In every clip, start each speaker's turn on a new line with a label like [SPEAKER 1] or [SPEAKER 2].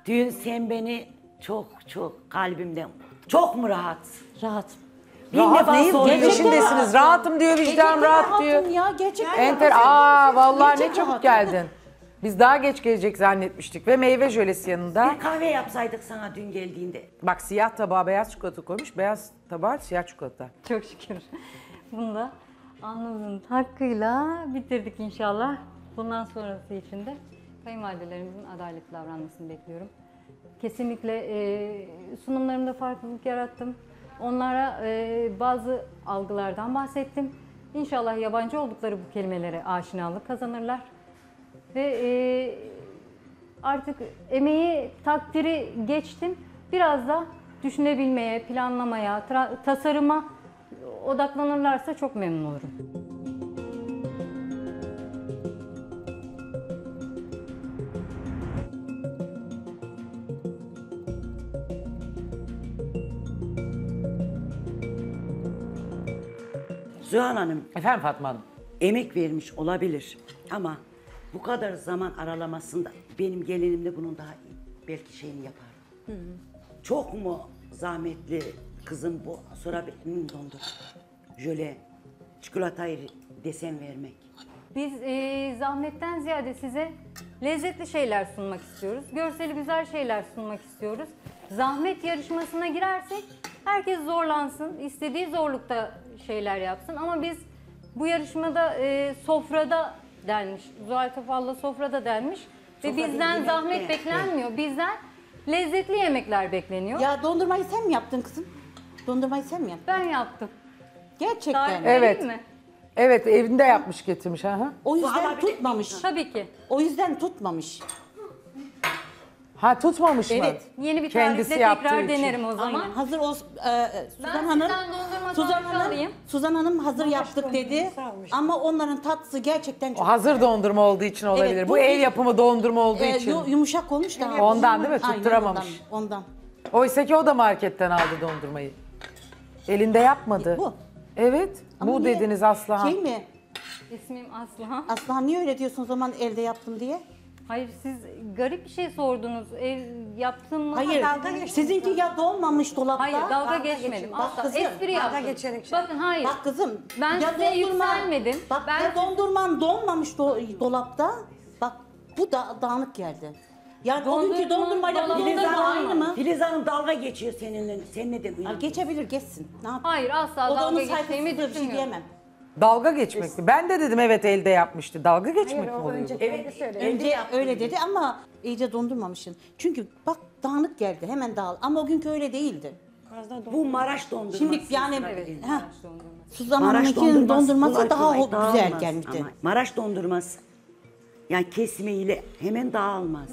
[SPEAKER 1] Dün sen beni çok kalbimden çok mu rahat?
[SPEAKER 2] Rahat.
[SPEAKER 3] Rahat
[SPEAKER 1] defa
[SPEAKER 3] neyin
[SPEAKER 1] soruyorum.
[SPEAKER 3] peşindesiniz? Rahatım diyor, vicdan rahat diyor.
[SPEAKER 2] Rahatım ya gerçekten.
[SPEAKER 3] Enter. Vallahi ne çabuk geldin. Biz daha geç gelecek zannetmiştik ve meyve jölesi yanında.
[SPEAKER 1] Bir kahve yapsaydık sana dün geldiğinde.
[SPEAKER 3] Bak siyah tabağa beyaz çikolata koymuş, beyaz tabağa siyah çikolata.
[SPEAKER 4] Çok şükür. Bunu da alnımızın hakkıyla bitirdik inşallah. Bundan sonrası için de kayınvalidelerimizin adaletli davranmasını bekliyorum. Kesinlikle sunumlarımda farklılık yarattım. Onlara bazı algılardan bahsettim. İnşallah yabancı oldukları bu kelimelere aşinalık kazanırlar. Ve artık emeği, takdiri geçtim. Biraz da düşünebilmeye, planlamaya, tasarıma odaklanırlarsa çok memnun olurum.
[SPEAKER 1] Zühal Hanım
[SPEAKER 3] Efendim Fatma Hanım.
[SPEAKER 1] emek vermiş olabilir ama bu kadar zaman aralamasında benim gelinim de bunun daha iyi. Belki şeyini yapar. Çok mu zahmetli kızım bu? Sonra benim dondur. Jöle, çikolatayı desen vermek.
[SPEAKER 4] Biz zahmetten ziyade size lezzetli şeyler sunmak istiyoruz. Görseli güzel şeyler sunmak istiyoruz. Zahmet yarışmasına girersek herkes zorlansın, istediği zorlukta şeyler yapsın. Ama biz bu yarışmada sofrada denmiş, Zuhal Topal'la sofrada denmiş. Ve
[SPEAKER 1] Sofra
[SPEAKER 4] bizden
[SPEAKER 1] değil,
[SPEAKER 4] zahmet
[SPEAKER 1] yemekte.
[SPEAKER 4] beklenmiyor. Bizden lezzetli yemekler bekleniyor.
[SPEAKER 2] Ya dondurmayı sen mi yaptın kızım? Dondurmayı sen mi yaptın?
[SPEAKER 4] Ben yaptım.
[SPEAKER 2] Gerçekten.
[SPEAKER 4] Tarif
[SPEAKER 3] Evet.
[SPEAKER 4] vereyim mi?
[SPEAKER 3] Evet evinde yapmış getirmiş. Aha.
[SPEAKER 2] O yüzden
[SPEAKER 1] alabilir
[SPEAKER 2] tutmamış.
[SPEAKER 4] Tabii ki.
[SPEAKER 2] O yüzden tutmamış.
[SPEAKER 3] Ha tutmamış mı?
[SPEAKER 2] Evet.
[SPEAKER 4] Yeni bir
[SPEAKER 3] Kendisi
[SPEAKER 4] tarifle
[SPEAKER 3] yaptığı
[SPEAKER 4] tekrar
[SPEAKER 3] için.
[SPEAKER 4] denerim o zaman.
[SPEAKER 2] Aynen. Hazır o Suzan
[SPEAKER 4] Ben
[SPEAKER 2] Hanım.
[SPEAKER 4] sizden dondurma tarifi alayım.
[SPEAKER 2] Suzan Hanım hazır yaptık dedi. Ama onların tatlısı gerçekten
[SPEAKER 3] O
[SPEAKER 2] çok
[SPEAKER 3] hazır dondurma olduğu için olabilir.
[SPEAKER 2] Evet,
[SPEAKER 3] bu
[SPEAKER 2] bu
[SPEAKER 3] ev
[SPEAKER 2] bir-
[SPEAKER 3] yapımı dondurma olduğu için.
[SPEAKER 2] yumuşak olmuş da.
[SPEAKER 3] Ondan değil mi?
[SPEAKER 2] Aynen,
[SPEAKER 3] Tutturamamış.
[SPEAKER 2] Ondan.
[SPEAKER 3] Oysa ki o da marketten aldı dondurmayı. Elinde yapmadı.
[SPEAKER 2] Bu.
[SPEAKER 3] Evet.
[SPEAKER 2] Ama
[SPEAKER 3] bu
[SPEAKER 2] niye-
[SPEAKER 3] dediniz Aslıhan.
[SPEAKER 2] Şey mi?
[SPEAKER 4] İsmim Aslıhan.
[SPEAKER 2] Aslan niye öyle diyorsun o zaman elde yaptım diye?
[SPEAKER 4] Hayır siz garip bir şey sordunuz. Ev yaptım mı?
[SPEAKER 2] Hayır. Sizinki ya donmamış dolapta.
[SPEAKER 4] Hayır dalga geçmedim.
[SPEAKER 2] Bak
[SPEAKER 4] Asla
[SPEAKER 2] kızım,
[SPEAKER 4] espri yaptım. Bakın hayır.
[SPEAKER 2] Bak kızım.
[SPEAKER 4] Ben size yükselmedim.
[SPEAKER 2] Bak
[SPEAKER 4] Ben
[SPEAKER 2] ya dondurman donmamış dolapta. Bak bu da dağınık geldi. Yani o günkü
[SPEAKER 4] Dondurmanın
[SPEAKER 2] dondurmayla
[SPEAKER 4] dolabında
[SPEAKER 2] bugün
[SPEAKER 4] da
[SPEAKER 2] aynı mı?
[SPEAKER 1] Filiz Hanım dalga geçiyor seninle. Sen ne de
[SPEAKER 2] Ha, geçebilir geçsin. Ne yapayım?
[SPEAKER 4] Hayır asla
[SPEAKER 2] O da
[SPEAKER 4] dalga
[SPEAKER 2] onun
[SPEAKER 4] geçtiğimi
[SPEAKER 2] saygısızlığı bir şey
[SPEAKER 4] düşünmüyorum.
[SPEAKER 2] diyemem.
[SPEAKER 3] Dalga geçmek mi? Ben de dedim evet elde yapmıştı. Dalga geçmek mi oluyor bu?
[SPEAKER 1] Evet,
[SPEAKER 2] Önce öyle dedi ama iyice dondurmamışsın. Çünkü bak dağınık geldi hemen dağıl. Ama o günkü öyle değildi.
[SPEAKER 1] bu Maraş dondurması.
[SPEAKER 2] Şimdi yani
[SPEAKER 4] Evet.
[SPEAKER 2] heh,
[SPEAKER 4] Maraş dondurması.
[SPEAKER 2] Suzan
[SPEAKER 1] Maraş
[SPEAKER 2] Hanım'ınkinin dondurması
[SPEAKER 1] kolay
[SPEAKER 2] daha
[SPEAKER 1] kolay
[SPEAKER 2] güzel
[SPEAKER 1] dağılmaz
[SPEAKER 2] gelmişti.
[SPEAKER 1] ama Maraş dondurması yani kesmeyle hemen dağılmaz.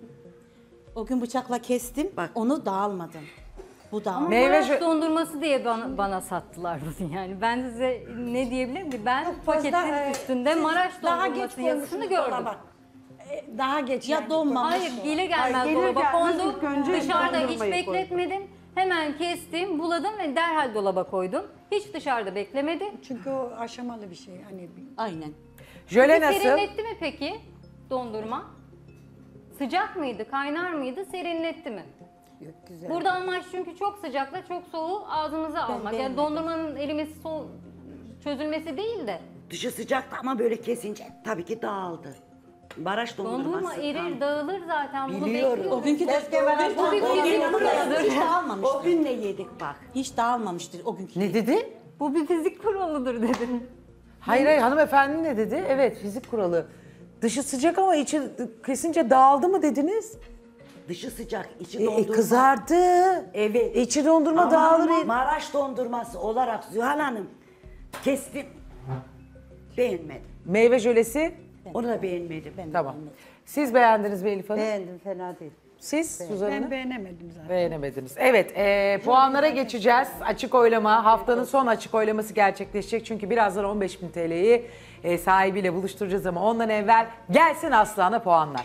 [SPEAKER 2] O gün bıçakla kestim,
[SPEAKER 1] Bak.
[SPEAKER 2] onu dağılmadım. Bu dağılmadı.
[SPEAKER 3] Meyve
[SPEAKER 4] Maraş
[SPEAKER 3] jö-
[SPEAKER 4] dondurması diye bana sattılar bunu yani. Ben size ne diyebilirim ki? Ben paketin üstünde Maraş dondurması yazısını gördüm.
[SPEAKER 5] Daha geç.
[SPEAKER 2] Ya donmamış.
[SPEAKER 4] Hayır gelir gelmez
[SPEAKER 5] Hayır, gelir
[SPEAKER 4] dolaba
[SPEAKER 5] gelmez
[SPEAKER 4] kondu.
[SPEAKER 5] ilk önce
[SPEAKER 4] Dışarıda hiç
[SPEAKER 5] dondurmayı
[SPEAKER 4] bekletmedim. Hemen kestim, buladım ve derhal dolaba koydum. Hiç dışarıda beklemedi.
[SPEAKER 5] Çünkü o aşamalı bir şey. Hani
[SPEAKER 2] Aynen.
[SPEAKER 3] Jöle
[SPEAKER 4] Peki
[SPEAKER 3] nasıl?
[SPEAKER 4] serinletti mi peki dondurma? Sıcak mıydı, kaynar mıydı, serinletti mi?
[SPEAKER 5] güzel.
[SPEAKER 4] Burada amaç çünkü çok sıcakla çok soğuğu ağzımıza almak. Yani
[SPEAKER 2] beğenmedim.
[SPEAKER 4] dondurmanın erimesi, çözülmesi değil de
[SPEAKER 1] Dışı sıcaktı ama böyle kesince tabii ki dağıldı. Maraş dondurması.
[SPEAKER 4] dondurma erir, dağılır zaten. Bunu
[SPEAKER 1] Biliyorum.
[SPEAKER 4] bekliyoruz.
[SPEAKER 2] O günkü de
[SPEAKER 4] Bu bir fizik kuralıdır.
[SPEAKER 2] hiç dağılmamıştı.
[SPEAKER 1] O gün ne yedik bak.
[SPEAKER 2] Hiç dağılmamıştır o günkü.
[SPEAKER 3] Ne dedi?
[SPEAKER 4] Bu bir fizik kuralıdır dedim.
[SPEAKER 3] Hayır hanımefendi ne dedi? Evet fizik kuralı. Dışı sıcak ama içi kesince dağıldı mı dediniz?
[SPEAKER 1] Dışı sıcak, içi dondurma.
[SPEAKER 3] Kızardı.
[SPEAKER 1] Evet.
[SPEAKER 3] İçi dondurma
[SPEAKER 1] Ama
[SPEAKER 3] dağılır.
[SPEAKER 1] Maraş dondurması olarak Zühal Hanım kestim. Beğenmedim.
[SPEAKER 3] Meyve jölesi.
[SPEAKER 1] Onu da beğenmedim.
[SPEAKER 3] Tamam. Siz beğendiniz mi Elif Hanım?
[SPEAKER 6] Beğendim, fena değil.
[SPEAKER 3] Siz Suzan Hanım?
[SPEAKER 5] Ben beğenemedim zaten.
[SPEAKER 3] Beğenemediniz. Evet, puanlara geçeceğiz. Açık oylama, haftanın son açık oylaması gerçekleşecek. Çünkü birazdan 15.000 TL'yi sahibiyle buluşturacağız ama ondan evvel gelsin Aslıhan'a puanlar.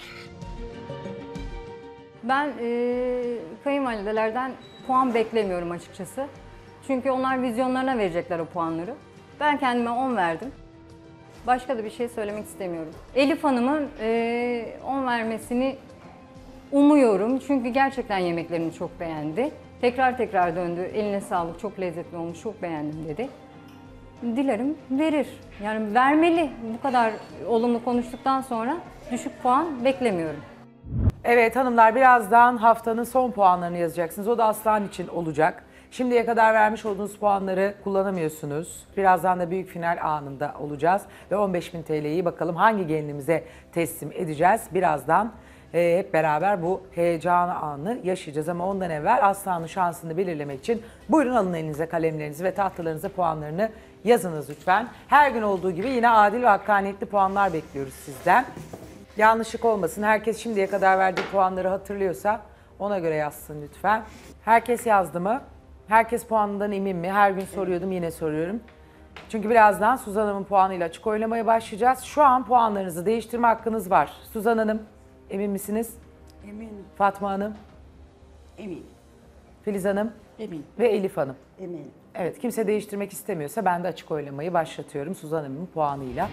[SPEAKER 4] Ben kayınvalidelerden puan beklemiyorum açıkçası. Çünkü onlar vizyonlarına verecekler o puanları. Ben kendime 10 verdim. Başka da bir şey söylemek istemiyorum. Elif Hanım'ın 10 vermesini Umuyorum çünkü gerçekten yemeklerini çok beğendi. Tekrar tekrar döndü. Eline sağlık, çok lezzetli olmuş, çok beğendim dedi. Dilerim verir. Yani vermeli. Bu kadar olumlu konuştuktan sonra düşük puan beklemiyorum.
[SPEAKER 3] Evet hanımlar, birazdan haftanın son puanlarını yazacaksınız. O da Aslan için olacak. Şimdiye kadar vermiş olduğunuz puanları kullanamıyorsunuz. Birazdan da büyük final anında olacağız. Ve 15.000 TL'yi bakalım hangi gelinimize teslim edeceğiz. Birazdan hep beraber bu heyecan anı yaşayacağız. Ama ondan evvel Aslan'ın şansını belirlemek için buyurun alın elinize kalemlerinizi ve tahtalarınıza puanlarını yazınız lütfen. Her gün olduğu gibi yine adil ve hakkaniyetli puanlar bekliyoruz sizden. Yanlışlık olmasın. Herkes şimdiye kadar verdiği puanları hatırlıyorsa ona göre yazsın lütfen. Herkes yazdı mı? Herkes puanından emin mi? Her gün soruyordum, yine soruyorum. Çünkü birazdan Suzan Hanım'ın puanıyla açık oylamaya başlayacağız. Şu an puanlarınızı değiştirme hakkınız var. Suzan Hanım, emin misiniz?
[SPEAKER 5] Eminim.
[SPEAKER 3] Fatma Hanım,
[SPEAKER 1] Eminim.
[SPEAKER 3] Filiz Hanım
[SPEAKER 2] Eminim.
[SPEAKER 3] ve Elif Hanım.
[SPEAKER 1] Eminim.
[SPEAKER 3] Evet, kimse değiştirmek istemiyorsa ben de açık oylamayı başlatıyorum Suzan Hanım'ın puanıyla.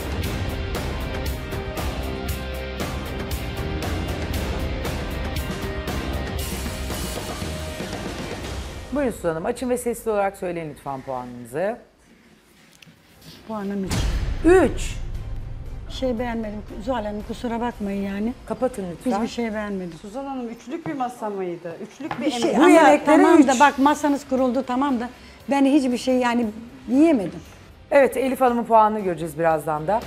[SPEAKER 3] Buyurun Suzan Hanım, açın ve sesli olarak söyleyin lütfen puanınızı.
[SPEAKER 5] Puanım
[SPEAKER 3] 3.
[SPEAKER 5] şey beğenmedim. Zuhal Hanım kusura bakmayın yani.
[SPEAKER 3] Kapatın lütfen.
[SPEAKER 5] Hiçbir şey beğenmedim.
[SPEAKER 6] Suzan Hanım üçlük bir masa mıydı? Üçlük bir
[SPEAKER 5] Bir şey,
[SPEAKER 6] emek.
[SPEAKER 3] Bu
[SPEAKER 5] ama
[SPEAKER 3] yemekleri
[SPEAKER 5] tamam da
[SPEAKER 3] üç.
[SPEAKER 5] bak masanız kuruldu tamam da ben hiçbir şey yani yiyemedim.
[SPEAKER 3] Evet, Elif Hanım'ın puanını göreceğiz birazdan da.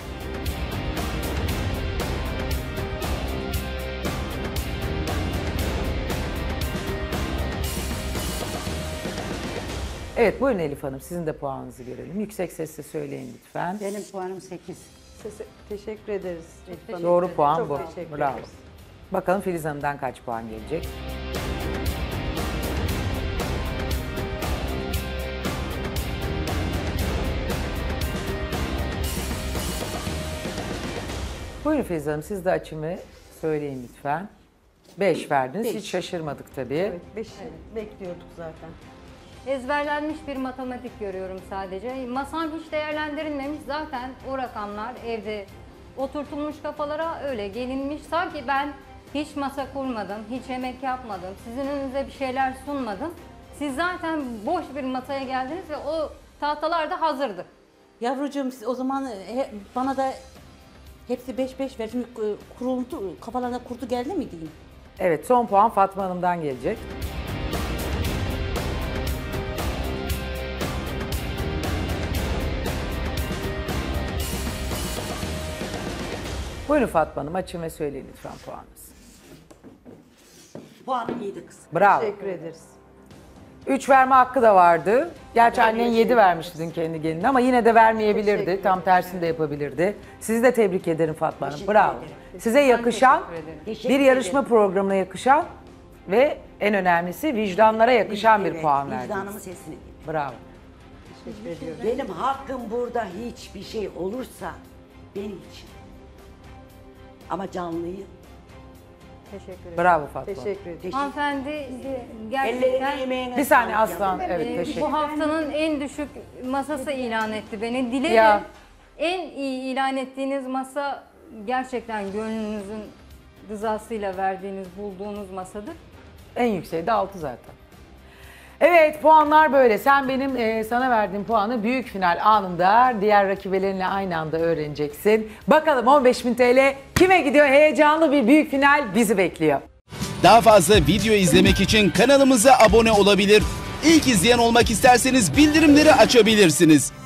[SPEAKER 3] Evet, buyurun Elif Hanım, sizin de puanınızı görelim. Yüksek sesle söyleyin lütfen.
[SPEAKER 6] Benim puanım 8. Teşekkür ederiz. Elif Hanım.
[SPEAKER 3] Doğru puan
[SPEAKER 6] Çok
[SPEAKER 3] bu.
[SPEAKER 6] teşekkür
[SPEAKER 3] Bravo.
[SPEAKER 6] ederiz.
[SPEAKER 3] Bakalım Filiz Hanım'dan kaç puan gelecek? Buyurun Filiz Hanım, siz de açın ve söyleyin lütfen. 5 verdiniz, hiç şaşırmadık tabii.
[SPEAKER 6] Evet, 5 bekliyorduk zaten.
[SPEAKER 4] Ezberlenmiş bir matematik görüyorum sadece. Masam hiç değerlendirilmemiş. Zaten o rakamlar evde oturtulmuş kafalara öyle gelinmiş. Sanki ben hiç masa kurmadım, hiç yemek yapmadım, sizin önünüze bir şeyler sunmadım. Siz zaten boş bir masaya geldiniz ve o tahtalar da hazırdı.
[SPEAKER 2] Yavrucuğum siz o zaman bana da hepsi 5-5 ver. Çünkü kuruldu, kafalarına kurdu geldi mi diyeyim?
[SPEAKER 3] Evet, son puan Fatma Hanım'dan gelecek. Buyurun Fatma Hanım, açın ve söyleyin lütfen puanınızı.
[SPEAKER 1] Puanım iyiydi kız.
[SPEAKER 3] Bravo.
[SPEAKER 6] Teşekkür ederiz.
[SPEAKER 3] 3 verme hakkı da vardı. Gerçi annen 7 vermişti dün kendi geline ama yine de vermeyebilirdi. Tam tersini de yapabilirdi. Sizi de tebrik ederim Fatma Hanım.
[SPEAKER 1] Teşekkür
[SPEAKER 3] Bravo.
[SPEAKER 1] ederim.
[SPEAKER 3] Size yakışan,
[SPEAKER 4] teşekkür ederim.
[SPEAKER 1] Teşekkür
[SPEAKER 3] bir yarışma
[SPEAKER 1] ederim.
[SPEAKER 3] programına yakışan ve en önemlisi vicdanlara yakışan bir
[SPEAKER 1] Evet,
[SPEAKER 3] puan verdiniz.
[SPEAKER 1] vicdanımın sesini dinle.
[SPEAKER 3] Bravo.
[SPEAKER 1] Benim hakkım burada hiçbir şey olursa benim için. Ama canlıyım.
[SPEAKER 4] Teşekkür ederim.
[SPEAKER 3] Bravo Fatma.
[SPEAKER 6] Teşekkür ederim.
[SPEAKER 4] Hanımefendi
[SPEAKER 1] Ellerine
[SPEAKER 4] gerçekten
[SPEAKER 1] yemeğine
[SPEAKER 3] Bir saniye
[SPEAKER 1] sağlık
[SPEAKER 3] Aslan.
[SPEAKER 1] yavrum.
[SPEAKER 3] Evet, teşekkür.
[SPEAKER 4] bu haftanın en düşük masası ilan etti beni. Dilerim
[SPEAKER 3] Ya.
[SPEAKER 4] en iyi ilan ettiğiniz masa gerçekten gönlünüzün rızasıyla verdiğiniz, bulduğunuz masadır.
[SPEAKER 3] En yükseği de 6 zaten. Evet, puanlar böyle. Sen benim sana verdiğim puanı büyük final anında diğer rakibelerinle aynı anda öğreneceksin. Bakalım 15.000 TL kime gidiyor? Heyecanlı bir büyük final bizi bekliyor.
[SPEAKER 7] Daha fazla video izlemek için kanalımıza abone olabilir. İlk izleyen olmak isterseniz bildirimleri açabilirsiniz.